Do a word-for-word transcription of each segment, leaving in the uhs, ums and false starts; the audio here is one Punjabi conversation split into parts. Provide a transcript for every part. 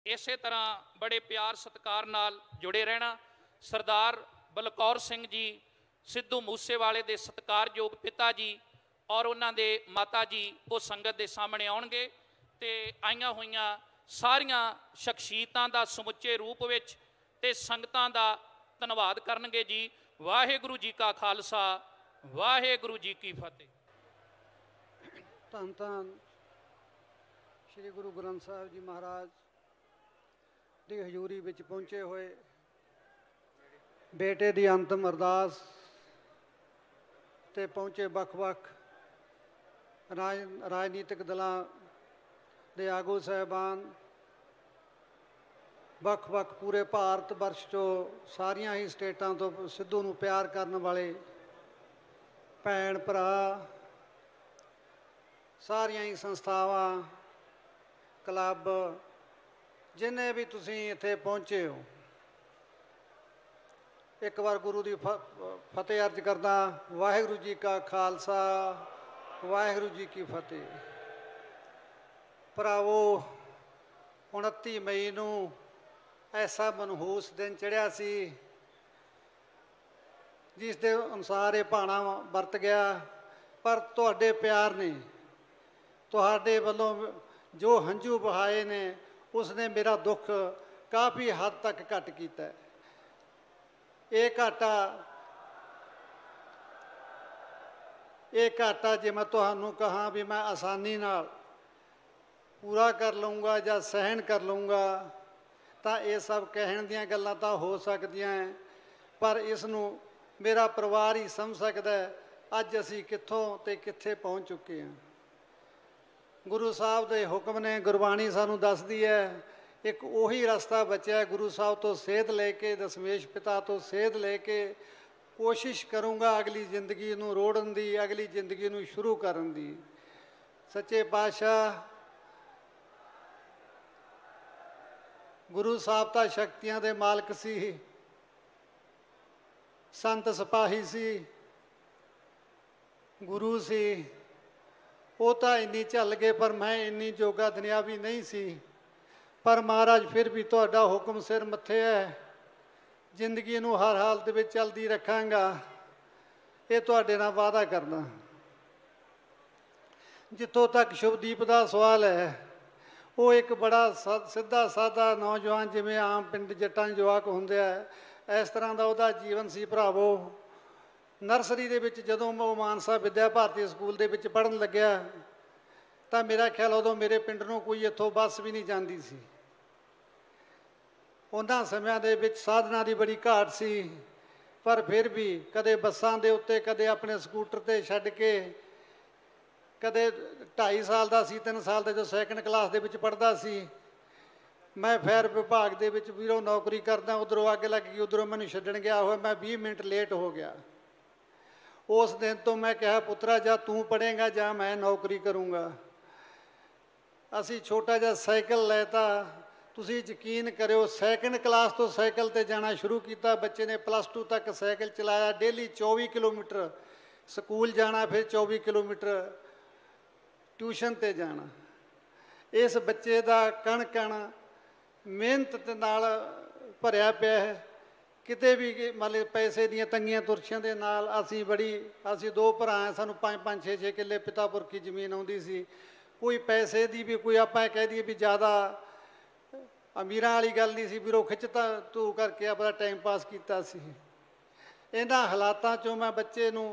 इस तरह बड़े प्यार सत्कार नाल जुड़े रहना। सरदार बलकौर सिंह जी सिद्धू मूसेवाले दे सत्कारयोग पिता जी और उन्होंने माता जी वो संगत के सामने आउणगे ते आईयां होईयां सारियां शख्सियतां दा समुचे रूप विच ते संगतां दा धन्नवाद करनगे जी। वाहिगुरू जी का खालसा वाहिगुरू जी की फतेह। धन धन श्री गुरु ग्रंथ साहिब जी महाराज की हजूरी विच पहुँचे हुए बेटे की अंतिम अरदास ते पहुँचे बख-बख राज राजनीतिक दलों के आगू साहबान, बख-बख पूरे भारत वर्ष चो सारिया ही स्टेटां तो सिद्धू नूं प्यार करने वाले भैन भरा, सारिया ही संस्थावां क्लब जिन्हें भी तुसीं इत्थे पहुँचे हो, एक बार गुरु की फतेह अर्ज करदा। वाहिगुरू जी का खालसा वाहिगुरू जी की फतेह। भरावो उनती मई नूं ऐसा मनहूस दिन चढ़िया सी जिस दे अनुसार ये भाणा वरत गया, पर तुहाडे प्यार ने तुहाडे वल्लों जो हंझू बहाए ने उसने मेरा दुख काफ़ी हद तक घट किया। ये घाटा ये घाटा जे मैं तुहानूं कहाँ भी मैं आसानी नाल पूरा कर लूँगा या सहन कर लूँगा तो ये सब कहण दीयां गल्लां तां हो सकदियां हैं, पर इसनूं मेरा परिवार ही समझ सकदा है अज असीं कित्थों ते कित्थे पहुँच चुके हैं। गुरु साहब के हुक्म ने गुरबाणी सानूं दसदी है, एक उही रस्ता बचा गुरु साहब तो सेध लेके दशमेश पिता तो सेध लेके कोशिश करूँगा अगली जिंदगी नूं रोड़न दी, अगली जिंदगी नूं शुरू करन दी। सच्चे पातशाह गुरु साहब तां शक्तियां दे मालक सी, संत सिपाही सी, गुरु सी, वो तो इन्नी झल गए पर मैं इन्नी जोगा दुनियावी नहीं सी। पर महाराज फिर भी तुहाडा हुक्म सिर मत्थे है, जिंदगी नूं हर हालत में चलती रखांगा, ये तुहाडे नाल वादा करना। जितों तक शुभदीप का सवाल है, वो एक बड़ा सा सीधा साधा नौजवान जिमें आम पिंड जट्टां जवाक हुंदे है इस तरह का वह जीवन सी। भरावो नर्सरी दे विच जदों वो मानसा विद्या भारती स्कूल दे विच पढ़न लग्या तो मेरा ख्याल उदों मेरे पिंड नूं कोई इत्थों बस भी नहीं जाती सी। उन्हां समियां दे विच साधना की बड़ी घाट सी, पर फिर भी कदे बसां दे उत्ते कदे अपने स्कूटर ते छड्ड के, कदे ढाई साल का सी तीन साल का जो सैकंड क्लास दे विच पढ़दा सी, मैं फायर विभाग दे विच वीरों नौकरी करदा, उधरों अग लग गई उधरों मैनूं छड्डण गया हुआ, मैं बीस मिनट लेट हो गया। उस दिन तो मैं कहा पुत्रा जा तू पढ़ेगा जा मैं नौकरी करूँगा। असी छोटा जिहा साइकिल लैता, तुसीं यकीन करो सैकंड क्लास तो साइकिल ते जाना शुरू किया, बच्चे ने प्लस टू तक साइकिल चलाया, डेली चौबी किलोमीटर स्कूल जाना, फिर चौबी किलोमीटर ट्यूशन ते जाना। इस बच्चे का कण कण मेहनत दे नाल भरिया पिया है। किते भी मतलब पैसे दियां तंगियां तुरशियां दे नाल असी बड़ी असी दो भरा हैं, सानू पाँच पाँच छे छे किले पिता पुरखी जमीन आउंदी सी, कोई पैसे की भी कोई आपां कह दईए भी ज़्यादा अमीरां वाली गल नहीं सी, बिरों खिचता तू करके अपना टाइम पास किया सी। इन्हां हालातां चों मैं बच्चे नूं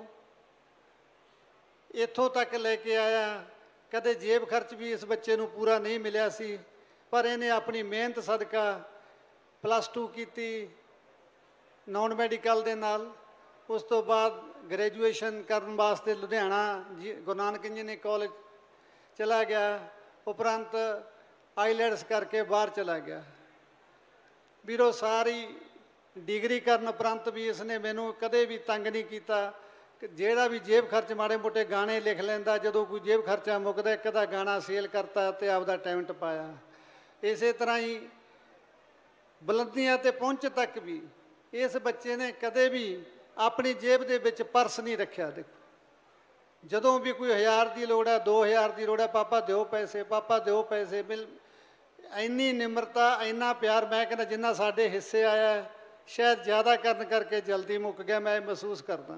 इत्थों तक लैके आया, कदे जेब खर्च भी इस बच्चे नूं पूरा नहीं मिलिया सी, पर इन्हें अपनी मेहनत सदका प्लस टू की नॉन मैडिकल दे नाल, उस तो बाद ग्रैजुएशन करन वास्ते लुधियाना जी गुरु नानक इंजीनियरिंग कॉलेज चला गया, उपरंत आईलैंड्स करके बाहर चला गया। बीरो सारी डिग्री करन उपरंत भी इसने मैनू कदे भी तंग नहीं किया, जेड़ा भी जेब खर्च माड़े मोटे गाने लिख लैंदा, जदों कोई जेब खर्चा मुकदा एक अद्धा गाना सेल करता तो आपदा टैलेंट पाया। इस तरह ही बुलंदियां ते पहुंच तक भी इस बच्चे ने कदे भी अपनी जेब दे विच पर्स नहीं रखा। देखो जदों भी कोई हज़ार की लोड़ है, दो हज़ार की लोड़ है, पापा दो पैसे, पापा दो पैसे मिल ਇੰਨੀ ਨਿਮਰਤਾ ਇੰਨਾ ਪਿਆਰ ਮੈਂ ਕਹਿੰਦਾ ਜਿੰਨਾ ਸਾਡੇ ਹਿੱਸੇ ਆਇਆ ਹੈ, ਸ਼ਾਇਦ ਜ਼ਿਆਦਾ ਕਰਨ ਕਰਕੇ ਜਲਦੀ ਮੁੱਕ ਗਿਆ, ਮੈਂ ਇਹ ਮਹਿਸੂਸ ਕਰਦਾ।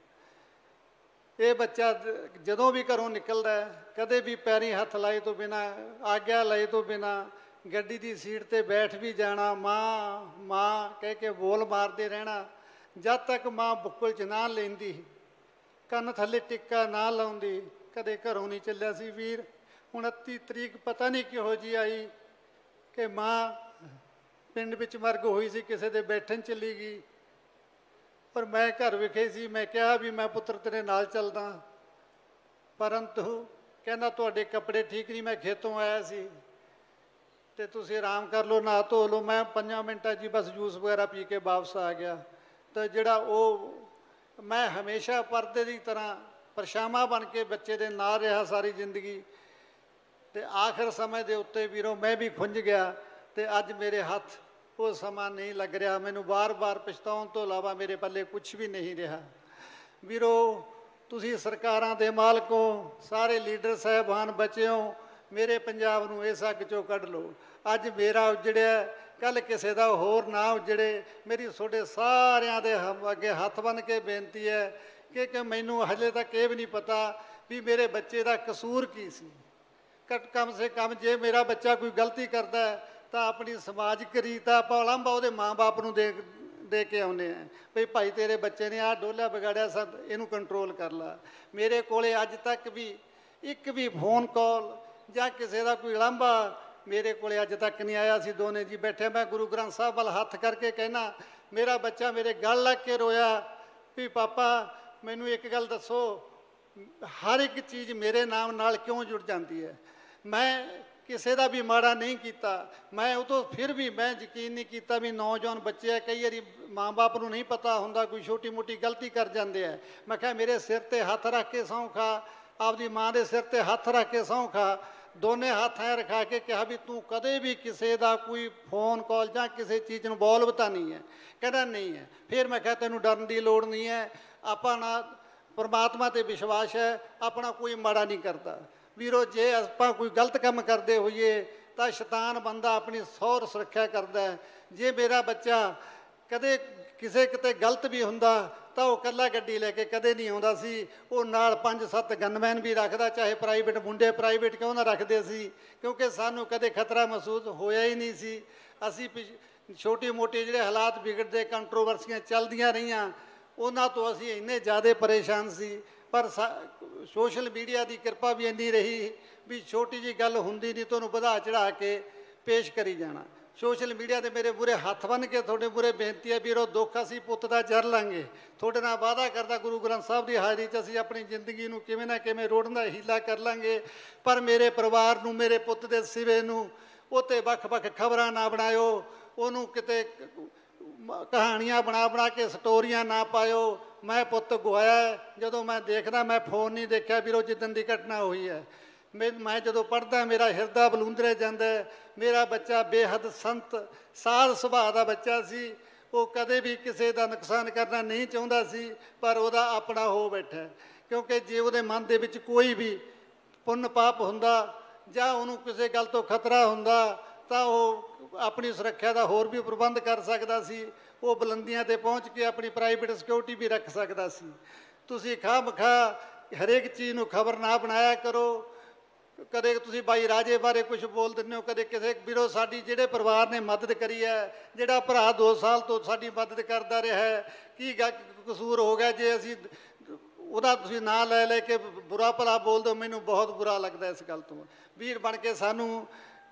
ਇਹ ਬੱਚਾ ਜਦੋਂ ਵੀ ਘਰੋਂ ਨਿਕਲਦਾ ਹੈ, ਕਦੇ ਵੀ ਪੈਰੀਂ ਹੱਥ ਲਾਏ ਤੋਂ ਬਿਨਾਂ, ਆਗਿਆ ਲਏ ਤੋਂ ਬਿਨਾਂ ਗੱਡੀ ਦੀ ਸੀਟ ਤੇ ਬੈਠ ਵੀ ਜਾਣਾ, ਮਾਂ ਮਾਂ ਕਹਿ ਕੇ ਬੋਲ ਮਾਰਦੇ ਰਹਿਣਾ। ਜਦ ਤੱਕ ਮਾਂ ਬੁੱਕਲ 'ਚ ਨਾ ਲੈਂਦੀ, ਕੰਨ ਥੱਲੇ ਟਿੱਕਾ ਨਾ ਲਾਉਂਦੀ, ਕਦੇ ਘਰੋਂ ਨਹੀਂ ਚੱਲਿਆ ਸੀ ਵੀਰ। ਉਨੱਤੀ ਤਰੀਕ ਪਤਾ ਨਹੀਂ ਕਿਹੋ ਜਿਹੀ ਆਈ ਕਿ ਮਾਂ ਪਿੰਡ ਵਿੱਚ ਮਰਗ ਹੋਈ ਸੀ, ਕਿਸੇ ਦੇ ਬੈਠਣ ਚਲੀ ਗਈ, ਪਰ ਮੈਂ ਘਰ ਵਿਖੇ ਸੀ। ਮੈਂ ਕਿਹਾ ਵੀ ਮੈਂ ਪੁੱਤਰ ਤੇਰੇ ਨਾਲ ਚੱਲਦਾ, ਪਰੰਤੂ ਕਹਿੰਦਾ ਤੁਹਾਡੇ ਕੱਪੜੇ ਠੀਕ ਨਹੀਂ, ਮੈਂ ਖੇਤੋਂ ਆਇਆ ਸੀ ਤੇ ਤੁਸੀਂ ਆਰਾਮ ਕਰ ਲਓ, ਨਹਾ ਧੋ ਲਓ। ਮੈਂ ਪੰਜਾਂ ਮਿੰਟਾਂ 'ਚ ਬਸ ਜੂਸ ਵਗੈਰਾ ਪੀ ਕੇ ਵਾਪਸ ਆ ਗਿਆ। ਤਾਂ ਜਿਹੜਾ ਉਹ ਮੈਂ ਹਮੇਸ਼ਾ ਪਰਦੇ ਦੀ ਤਰ੍ਹਾਂ ਪਰਛਾਵਾਂ ਬਣ ਕੇ ਬੱਚੇ ਦੇ ਨਾਲ ਰਿਹਾ ਸਾਰੀ ਜ਼ਿੰਦਗੀ। ਤੇ ਆਖਰ ਸਮੇਂ ਦੇ ਉੱਤੇ ਵੀਰੋ ਮੈਂ ਵੀ ਖੁੰਝ ਗਿਆ ਤੇ ਅੱਜ ਮੇਰੇ ਹੱਥ ਉਹ ਸਮਾਂ ਨਹੀਂ ਲੱਗ ਰਿਹਾ। ਮੈਨੂੰ ਵਾਰ-ਵਾਰ ਪਛਤਾਉਣ ਤੋਂ ਇਲਾਵਾ ਮੇਰੇ ਪੱਲੇ ਕੁਛ ਵੀ ਨਹੀਂ ਰਿਹਾ। ਵੀਰੋ ਤੁਸੀਂ ਸਰਕਾਰਾਂ ਦੇ ਮਾਲਕੋ, ਸਾਰੇ ਲੀਡਰ ਸਾਹਿਬਾਨ ਬਚਿਓ, ਮੇਰੇ ਪੰਜਾਬ ਨੂੰ ਇਸ ਅੱਗ 'ਚੋਂ ਕੱਢ ਲਓ। ਅੱਜ ਮੇਰਾ ਉਜੜਿਆ, ਕੱਲ੍ਹ ਕਿਸੇ ਦਾ ਹੋਰ ਨਾ ਉਜੜੇ। ਮੇਰੀ ਤੁਹਾਡੇ ਸਾਰਿਆਂ ਦੇ ਅੱਗੇ ਹੱਥ ਬੰਨ੍ਹ ਕੇ ਬੇਨਤੀ ਹੈ ਕਿ ਕਿ ਮੈਨੂੰ ਹਜੇ ਤੱਕ ਇਹ ਵੀ ਨਹੀਂ ਪਤਾ ਵੀ ਮੇਰੇ ਬੱਚੇ ਦਾ ਕਸੂਰ ਕੀ ਸੀ। ਘੱਟ ਕਮ ਸੇ ਕਮ ਜੇ ਮੇਰਾ ਬੱਚਾ ਕੋਈ ਗਲਤੀ ਕਰਦਾ ਤਾਂ ਆਪਣੀ ਸਮਾਜਿਕ ਰੀਤ ਆਪਾਂ ਉਲੰਭਾ ਉਹਦੇ ਮਾਂ-ਬਾਪ ਨੂੰ ਦੇ ਦੇ ਕੇ ਆਉਂਦੇ ਆ ਬਈ ਭਾਈ ਤੇਰੇ ਬੱਚੇ ਨੇ ਆਹ ਡੋਲਾ ਵਿਗਾੜਿਆ, ਸਭ ਇਹਨੂੰ ਕੰਟਰੋਲ ਕਰ ਲਾ। ਮੇਰੇ ਕੋਲੇ ਅੱਜ ਤੱਕ ਵੀ ਇੱਕ ਵੀ ਫੋਨ ਕਾਲ ਜਾਂ ਕਿਸੇ ਦਾ ਕੋਈ ਉਲੰਭਾ ਮੇਰੇ ਕੋਲੇ ਅੱਜ ਤੱਕ ਨਹੀਂ ਆਇਆ। ਅਸੀਂ ਦੋਨੇ ਜੀ ਬੈਠੇ, ਮੈਂ ਗੁਰੂ ਗ੍ਰੰਥ ਸਾਹਿਬ ਵੱਲ ਹੱਥ ਕਰਕੇ ਕਹਿਣਾ, ਮੇਰਾ ਬੱਚਾ ਮੇਰੇ ਗਲ ਲੱਗ ਕੇ ਰੋਇਆ ਵੀ ਪਾਪਾ ਮੈਨੂੰ ਇੱਕ ਗੱਲ ਦੱਸੋ, ਹਰ ਇੱਕ ਚੀਜ਼ ਮੇਰੇ ਨਾਮ ਨਾਲ ਕਿਉਂ ਜੁੜ ਜਾਂਦੀ ਹੈ? ਮੈਂ ਕਿਸੇ ਦਾ ਵੀ ਮਾੜਾ ਨਹੀਂ ਕੀਤਾ। ਮੈਂ ਉਹ ਤੋਂ ਫਿਰ ਵੀ ਮੈਂ ਯਕੀਨ ਨਹੀਂ ਕੀਤਾ ਵੀ ਨੌਜਵਾਨ ਬੱਚੇ ਆ, ਕਈ ਵਾਰੀ ਮਾਂ ਬਾਪ ਨੂੰ ਨਹੀਂ ਪਤਾ ਹੁੰਦਾ, ਕੋਈ ਛੋਟੀ ਮੋਟੀ ਗਲਤੀ ਕਰ ਜਾਂਦੇ ਆ। ਮੈਂ ਕਿਹਾ ਮੇਰੇ ਸਿਰ ਤੇ ਹੱਥ ਰੱਖ ਕੇ ਸਹੁੰ ਖਾ, ਆਪਦੀ ਮਾਂ ਦੇ ਸਿਰ ਤੇ ਹੱਥ ਰੱਖ ਕੇ ਸਹੁੰ ਖਾ। ਦੋਨੇ ਹੱਥ ਐਂ ਰਖਾ ਕੇ ਕਿਹਾ ਵੀ ਤੂੰ ਕਦੇ ਵੀ ਕਿਸੇ ਦਾ ਕੋਈ ਫੋਨ ਕਾਲ ਜਾਂ ਕਿਸੇ ਚੀਜ਼ ਨੂੰ ਬੋਲਵਤਾ ਨਹੀਂ ਹੈ। ਕਹਿੰਦਾ ਨਹੀਂ ਹੈ। ਫਿਰ ਮੈਂ ਕਿਹਾ ਤੈਨੂੰ ਡਰਨ ਦੀ ਲੋੜ ਨਹੀਂ ਹੈ, ਆਪਾਂ ਨਾ ਪਰਮਾਤਮਾ 'ਤੇ ਵਿਸ਼ਵਾਸ ਹੈ, ਆਪਣਾ ਕੋਈ ਮਾੜਾ ਨਹੀਂ ਕਰਦਾ। ਵੀਰੋ ਜੇ ਆਪਾਂ ਕੋਈ ਗਲਤ ਕੰਮ ਕਰਦੇ ਹੋਈਏ ਤਾਂ ਸ਼ੈਤਾਨ ਬੰਦਾ ਆਪਣੀ ਸੌਰ ਸੁਰੱਖਿਆ ਕਰਦਾ। ਜੇ ਮੇਰਾ ਬੱਚਾ ਕਦੇ ਕਿਸੇ ਕਿਤੇ ਗਲਤ ਵੀ ਹੁੰਦਾ ਤਾਂ ਉਹ ਇਕੱਲਾ ਗੱਡੀ ਲੈ ਕੇ ਕਦੇ ਨਹੀਂ ਆਉਂਦਾ ਸੀ, ਉਹ ਨਾਲ ਪੰਜ ਸੱਤ ਗਨਮੈਨ ਵੀ ਰੱਖਦਾ, ਚਾਹੇ ਪ੍ਰਾਈਵੇਟ ਮੁੰਡੇ ਪ੍ਰਾਈਵੇਟ ਕਿਉਂ ਨਾ ਰੱਖਦੇ ਸੀ, ਕਿਉਂਕਿ ਸਾਨੂੰ ਕਦੇ ਖਤਰਾ ਮਹਿਸੂਸ ਹੋਇਆ ਹੀ ਨਹੀਂ ਸੀ। ਅਸੀਂ ਛੋਟੀ ਮੋਟੀ ਜਿਹੜੇ ਹਾਲਾਤ ਵਿਗੜਦੇ, ਕੰਟਰੋਵਰਸੀਆਂ ਚੱਲਦੀਆਂ ਰਹੀਆਂ, ਉਹਨਾਂ ਤੋਂ ਅਸੀਂ ਇੰਨੇ ਜ਼ਿਆਦਾ ਪਰੇਸ਼ਾਨ ਸੀ। ਪਰ ਸੋਸ਼ਲ ਮੀਡੀਆ ਦੀ ਕਿਰਪਾ ਵੀ ਇੰਨੀ ਰਹੀ ਵੀ ਛੋਟੀ ਜਿਹੀ ਗੱਲ ਹੁੰਦੀ ਨਹੀਂ, ਤੁਹਾਨੂੰ ਵਧਾ ਚੜ੍ਹਾ ਕੇ ਪੇਸ਼ ਕਰੀ ਜਾਣਾ। ਸੋਸ਼ਲ ਮੀਡੀਆ 'ਤੇ ਮੇਰੇ ਮੂਹਰੇ ਹੱਥ ਬੰਨ੍ਹ ਕੇ ਤੁਹਾਡੇ ਮੂਹਰੇ ਬੇਨਤੀ ਹੈ ਵੀਰੋ, ਦੁੱਖ ਅਸੀਂ ਪੁੱਤ ਦਾ ਜਰ ਲਾਂਗੇ। ਤੁਹਾਡੇ ਨਾਲ ਵਾਅਦਾ ਕਰਦਾ ਗੁਰੂ ਗ੍ਰੰਥ ਸਾਹਿਬ ਦੀ ਹਾਜ਼ਰੀ 'ਚ ਅਸੀਂ ਆਪਣੀ ਜ਼ਿੰਦਗੀ ਨੂੰ ਕਿਵੇਂ ਨਾ ਕਿਵੇਂ ਰੋੜਨ ਦਾ ਹੀਲਾ ਕਰ ਲਾਂਗੇ। ਪਰ ਮੇਰੇ ਪਰਿਵਾਰ ਨੂੰ, ਮੇਰੇ ਪੁੱਤ ਦੇ ਸਿਵੇ ਨੂੰ ਉਹ 'ਤੇ ਵੱਖ-ਵੱਖ ਖਬਰਾਂ ਨਾ ਬਣਾਇਓ, ਉਹਨੂੰ ਕਿਤੇ ਕਹਾਣੀਆਂ ਬਣਾ ਬਣਾ ਕੇ ਸਟੋਰੀਆਂ ਨਾ ਪਾਇਓ। ਮੈਂ ਪੁੱਤ ਗਵਾਇਆ, ਜਦੋਂ ਮੈਂ ਦੇਖਦਾ, ਮੈਂ ਫੋਨ ਨਹੀਂ ਦੇਖਿਆ ਵੀਰੋ ਜਿੱਦਣ ਦੀ ਘਟਨਾ ਹੋਈ ਹੈ। ਮੈਂ ਮੈਂ ਜਦੋਂ ਪੜ੍ਹਦਾ ਮੇਰਾ ਹਿਰਦਾ ਬਲੂੰਦਰੇ ਜਾਂਦਾ। ਮੇਰਾ ਬੱਚਾ ਬੇਹੱਦ ਸੰਤ ਸਾਧ ਸੁਭਾਅ ਦਾ ਬੱਚਾ ਸੀ, ਉਹ ਕਦੇ ਵੀ ਕਿਸੇ ਦਾ ਨੁਕਸਾਨ ਕਰਨਾ ਨਹੀਂ ਚਾਹੁੰਦਾ ਸੀ, ਪਰ ਉਹਦਾ ਆਪਣਾ ਹੋ ਬੈਠਾ। ਕਿਉਂਕਿ ਜੇ ਉਹਦੇ ਮਨ ਦੇ ਵਿੱਚ ਕੋਈ ਵੀ ਪੁੰਨ ਪਾਪ ਹੁੰਦਾ ਜਾਂ ਉਹਨੂੰ ਕਿਸੇ ਗੱਲ ਤੋਂ ਖਤਰਾ ਹੁੰਦਾ ਤਾਂ ਉਹ ਆਪਣੀ ਸੁਰੱਖਿਆ ਦਾ ਹੋਰ ਵੀ ਪ੍ਰਬੰਧ ਕਰ ਸਕਦਾ ਸੀ। ਉਹ ਬੁਲੰਦੀਆਂ 'ਤੇ ਪਹੁੰਚ ਕੇ ਆਪਣੀ ਪ੍ਰਾਈਵੇਟ ਸਿਕਿਉਰਿਟੀ ਵੀ ਰੱਖ ਸਕਦਾ ਸੀ। ਤੁਸੀਂ ਖਾਹ ਮਖਾਹ ਹਰੇਕ ਚੀਜ਼ ਨੂੰ ਖਬਰ ਨਾ ਬਣਾਇਆ ਕਰੋ। ਕਦੇ ਤੁਸੀਂ ਬਾਈ ਰਾਜੇ ਬਾਰੇ ਕੁਝ ਬੋਲ ਦਿੰਦੇ ਹੋ, ਕਦੇ ਕਿਸੇ ਵੀਰੋ ਸਾਡੀ ਜਿਹੜੇ ਪਰਿਵਾਰ ਨੇ ਮਦਦ ਕਰੀ ਹੈ, ਜਿਹੜਾ ਭਰਾ ਦੋ ਸਾਲ ਤੋਂ ਸਾਡੀ ਮਦਦ ਕਰਦਾ ਰਿਹਾ ਹੈ, ਕੀ ਕਸੂਰ ਹੋ ਗਿਆ ਜੇ ਅਸੀਂ ਉਹਦਾ ਤੁਸੀਂ ਨਾਂ ਲੈ ਲੈ ਕੇ ਬੁਰਾ ਭਲਾ ਬੋਲ ਦਿਓ? ਮੈਨੂੰ ਬਹੁਤ ਬੁਰਾ ਲੱਗਦਾ ਇਸ ਗੱਲ ਤੋਂ। ਵੀਰ ਬਣ ਕੇ ਸਾਨੂੰ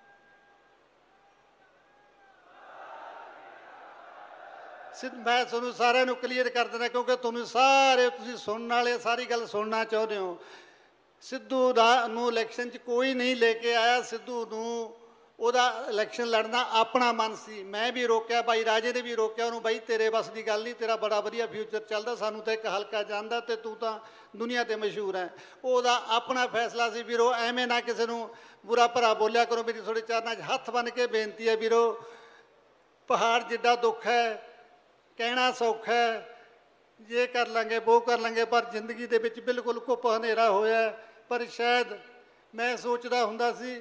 ਮੈਂ ਤੁਹਾਨੂੰ ਸਾਰਿਆਂ ਨੂੰ ਕਲੀਅਰ ਕਰ ਦਿੰਦਾ, ਕਿਉਂਕਿ ਤੁਹਾਨੂੰ ਸਾਰੇ ਤੁਸੀਂ ਸੁਣਨ ਵਾਲੇ ਸਾਰੀ ਗੱਲ ਸੁਣਨਾ ਚਾਹੁੰਦੇ ਹੋ। ਸਿੱਧੂ ਦਾ ਨੂੰ ਇਲੈਕਸ਼ਨ 'ਚ ਕੋਈ ਨਹੀਂ ਲੈ ਕੇ ਆਇਆ। ਸਿੱਧੂ ਨੂੰ ਉਹਦਾ ਇਲੈਕਸ਼ਨ ਲੜਨਾ ਆਪਣਾ ਮਨ ਸੀ। ਮੈਂ ਵੀ ਰੋਕਿਆ, ਬਾਈ ਰਾਜੇ ਨੇ ਵੀ ਰੋਕਿਆ ਉਹਨੂੰ, ਬਾਈ ਤੇਰੇ ਵੱਸ ਦੀ ਗੱਲ ਨਹੀਂ, ਤੇਰਾ ਬੜਾ ਵਧੀਆ ਫਿਊਚਰ ਚੱਲਦਾ, ਸਾਨੂੰ ਤਾਂ ਇੱਕ ਹਲਕਾ ਜਾਂਦਾ ਤੇ ਤੂੰ ਤਾਂ ਦੁਨੀਆ 'ਤੇ ਮਸ਼ਹੂਰ ਹੈ। ਉਹਦਾ ਆਪਣਾ ਫੈਸਲਾ ਸੀ ਵੀਰੋ। ਐਵੇਂ ਨਾ ਕਿਸੇ ਨੂੰ ਬੁਰਾ ਭਰਾ ਬੋਲਿਆ ਕਰੋ। ਮੇਰੀ ਤੁਹਾਡੇ ਚਰਨਾਂ 'ਚ ਹੱਥ ਬੰਨ੍ਹ ਕੇ ਬੇਨਤੀ ਹੈ ਵੀਰੋ, ਪਹਾੜ ਜਿੱਡਾ ਦੁੱਖ ਹੈ ਕਹਿਣਾ ਸੌਖਾ ਹੈ, ਜੇ ਕਰ ਲਾਂਗੇ ਉਹ ਕਰ ਲਾਂਗੇ, ਪਰ ਜ਼ਿੰਦਗੀ ਦੇ ਵਿੱਚ ਬਿਲਕੁਲ ਘੁੱਪ ਹਨੇਰਾ ਹੋਇਆ। ਪਰ ਸ਼ਾਇਦ ਮੈਂ ਸੋਚਦਾ ਹੁੰਦਾ ਸੀ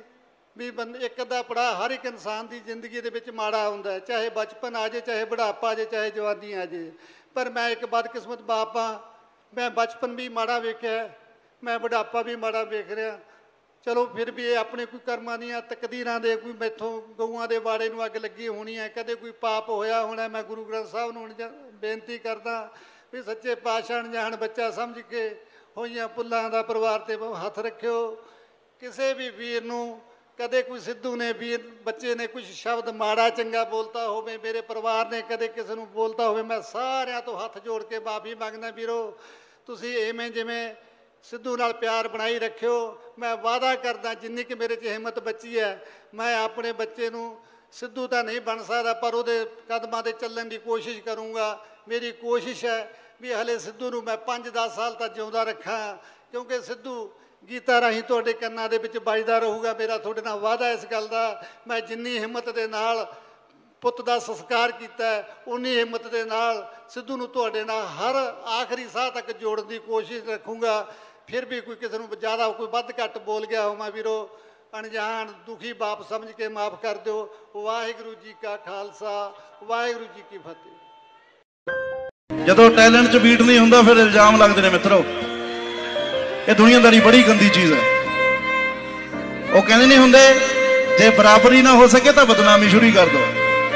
ਵੀ ਬੰਦ ਇੱਕ ਅੱਧਾ ਪੜਾ ਹਰ ਇੱਕ ਇਨਸਾਨ ਦੀ ਜ਼ਿੰਦਗੀ ਦੇ ਵਿੱਚ ਮਾੜਾ ਹੁੰਦਾ ਹੈ, ਚਾਹੇ ਬਚਪਨ ਆ ਜਾਏ, ਚਾਹੇ ਬੁਢਾਪਾ ਆ ਜਾਏ, ਚਾਹੇ ਜਵਾਨੀ ਆ ਜਾਏ। ਪਰ ਮੈਂ ਇੱਕ ਬਦਕਿਸਮਤ ਬਾਪ ਹਾਂ, ਮੈਂ ਬਚਪਨ ਵੀ ਮਾੜਾ ਵੇਖਿਆ, ਮੈਂ ਬੁਢਾਪਾ ਵੀ ਮਾੜਾ ਵੇਖ ਰਿਹਾ। ਚਲੋ ਫਿਰ ਵੀ ਇਹ ਆਪਣੇ ਕੋਈ ਕਰਮਾਂ ਦੀਆਂ ਤਕਦੀਰਾਂ ਦੇ, ਕੋਈ ਮੈਥੋਂ ਗਊਆਂ ਦੇ ਵਾੜੇ ਨੂੰ ਅੱਗ ਲੱਗੀ ਹੋਣੀ ਹੈ, ਕਦੇ ਕੋਈ ਪਾਪ ਹੋਇਆ ਹੋਣਾ। ਮੈਂ ਗੁਰੂ ਗ੍ਰੰਥ ਸਾਹਿਬ ਨੂੰ ਬੇਨਤੀ ਕਰਦਾ ਵੀ ਸੱਚੇ ਪਾਤਸ਼ਾਹ ਅਣਜਾਣ ਬੱਚਾ ਸਮਝ ਕੇ ਹੋਈਆਂ ਪੁੱਲਾਂ ਦਾ ਪਰਿਵਾਰ 'ਤੇ ਹੱਥ ਰੱਖਿਓ। ਕਿਸੇ ਵੀ ਵੀਰ ਨੂੰ ਕਦੇ ਕੋਈ ਸਿੱਧੂ ਨੇ ਵੀਰ ਬੱਚੇ ਨੇ ਕੁਝ ਸ਼ਬਦ ਮਾੜਾ ਚੰਗਾ ਬੋਲਤਾ ਹੋਵੇ, ਮੇਰੇ ਪਰਿਵਾਰ ਨੇ ਕਦੇ ਕਿਸੇ ਨੂੰ ਬੋਲਤਾ ਹੋਵੇ, ਮੈਂ ਸਾਰਿਆਂ ਤੋਂ ਹੱਥ ਜੋੜ ਕੇ ਮਾਫੀ ਮੰਗਦਾ। ਵੀਰੋ ਤੁਸੀਂ ਐਵੇਂ ਜਿਵੇਂ ਸਿੱਧੂ ਨਾਲ ਪਿਆਰ ਬਣਾਈ ਰੱਖਿਓ। ਮੈਂ ਵਾਅਦਾ ਕਰਦਾ ਜਿੰਨੀ ਕਿ ਮੇਰੇ 'ਚ ਹਿੰਮਤ ਬੱਚੀ ਹੈ, ਮੈਂ ਆਪਣੇ ਬੱਚੇ ਨੂੰ ਸਿੱਧੂ ਤਾਂ ਨਹੀਂ ਬਣ ਸਕਦਾ ਪਰ ਉਹਦੇ ਕਦਮਾਂ 'ਤੇ ਚੱਲਣ ਦੀ ਕੋਸ਼ਿਸ਼ ਕਰੂੰਗਾ। ਮੇਰੀ ਕੋਸ਼ਿਸ਼ ਹੈ ਵੀ ਹਲੇ ਸਿੱਧੂ ਨੂੰ ਮੈਂ ਪੰਜ ਦਸ ਸਾਲ ਤੱਕ ਜਿਉਂਦਾ ਰੱਖਾਂ, ਕਿਉਂਕਿ ਸਿੱਧੂ ਗੀਤਾਂ ਰਾਹੀਂ ਤੁਹਾਡੇ ਕੰਨਾਂ ਦੇ ਵਿੱਚ ਵੱਜਦਾ ਰਹੂਗਾ। ਮੇਰਾ ਤੁਹਾਡੇ ਨਾਲ ਵਾਅਦਾ ਇਸ ਗੱਲ ਦਾ। ਮੈਂ ਜਿੰਨੀ ਹਿੰਮਤ ਦੇ ਨਾਲ ਪੁੱਤ ਦਾ ਸੰਸਕਾਰ ਕੀਤਾ, ਉਨੀ ਹਿੰਮਤ ਦੇ ਨਾਲ ਸਿੱਧੂ ਨੂੰ ਤੁਹਾਡੇ ਨਾਲ ਹਰ ਆਖਰੀ ਸਾਹ ਤੱਕ ਜੋੜਨ ਦੀ ਕੋਸ਼ਿਸ਼ ਰੱਖੂੰਗਾ। ਫਿਰ ਵੀ ਕੋਈ ਕਿਸੇ ਨੂੰ ਜ਼ਿਆਦਾ ਕੋਈ ਵੱਧ ਘੱਟ ਬੋਲ ਗਿਆ ਹੋਵਾਂ ਵੀਰੋ, ਅਣਜਾਣ ਦੁਖੀ ਬਾਪ ਸਮਝ ਕੇ ਮਾਫ ਕਰ ਦਿਓ। ਵਾਹਿਗੁਰੂ ਜੀ ਕਾ ਖਾਲਸਾ, ਵਾਹਿਗੁਰੂ ਜੀ ਕੀ ਫਤਿਹ। ਜਦੋਂ ਟੈਲੈਂਟ 'ਚ ਬੀਟ ਨਹੀਂ ਹੁੰਦਾ ਫਿਰ ਇਲਜ਼ਾਮ ਲੱਗਦੇ ਨੇ ਮਿੱਤਰੋ। ਇਹ ਦੁਨੀਆਦਾਰੀ ਬੜੀ ਗੰਦੀ ਚੀਜ਼ ਹੈ। ਉਹ ਕਹਿੰਦੇ ਨਹੀਂ ਹੁੰਦੇ ਜੇ ਬਰਾਬਰੀ ਨਾ ਹੋ ਸਕੇ ਤਾਂ ਬਦਨਾਮੀ ਸ਼ੁਰੂ ਕਰ ਦਿਓ,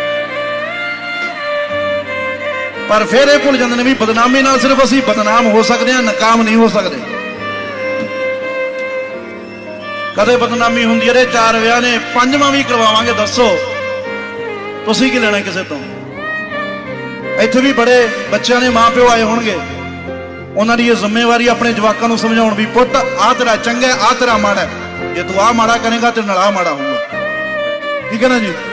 ਪਰ ਫਿਰ ਇਹ ਭੁੱਲ ਜਾਂਦੇ ਨੇ ਵੀ ਬਦਨਾਮੀ ਨਾਲ ਸਿਰਫ ਅਸੀਂ ਬਦਨਾਮ ਹੋ ਸਕਦੇ ਹਾਂ, ਨਾਕਾਮ ਨਹੀਂ ਹੋ ਸਕਦੇ। ਕਦੇ ਬਦਨਾਮੀ ਹੁੰਦੀ ਹੈ ਚਾਰ ਵਿਆਹ ਨੇ ਪੰਜਵਾਂ ਵੀ ਕਰਵਾਵਾਂਗੇ, ਦੱਸੋ ਤੁਸੀਂ ਕੀ ਲੈਣਾ ਕਿਸੇ ਤੋਂ। ਇੱਥੇ ਵੀ ਬੜੇ ਬੱਚਿਆਂ ਦੇ ਮਾਂ ਪਿਓ ਆਏ ਹੋਣਗੇ, ਉਹਨਾਂ ਦੀ ਇਹ ਜ਼ਿੰਮੇਵਾਰੀ ਆਪਣੇ ਜਵਾਕਾਂ ਨੂੰ ਸਮਝਾਉਣ ਵੀ ਪੁੱਤ ਆਹ ਤੇਰਾ ਚੰਗਾ, ਆਹ ਤੇਰਾ ਮਾੜਾ, ਜੇ ਤੂੰ ਆਹ ਮਾੜਾ ਕਰੇਗਾ ਤੇ ਨਾਲ ਆਹ ਮਾੜਾ ਹੋਊਗਾ। ਠੀਕ ਹੈ ਨਾ ਜੀ।